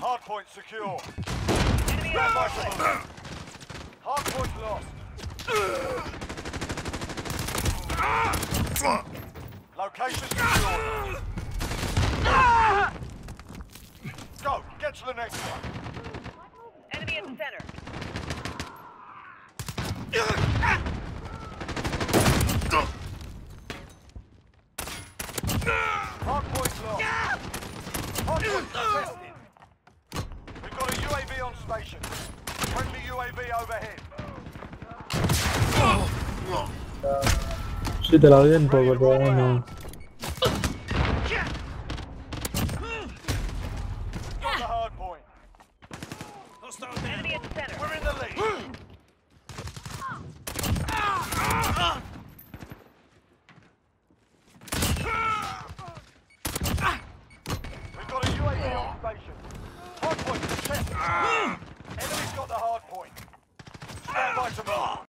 Hardpoint secure. Enemy Stand by on for movement. Hardpoint lost. Location secured. Go, get to the next one. Enemy in the center. Hardpoint lost. Hardpoint contested. We've got a UAV on station. Friendly UAV overhead. Sí, te la doy un poco, pero no. Got the hardpoint. Enemy in the center. We're in the lead. We've got a UAV on station. Hardpoint contested. Enemy's got the hardpoint. Stand by to move.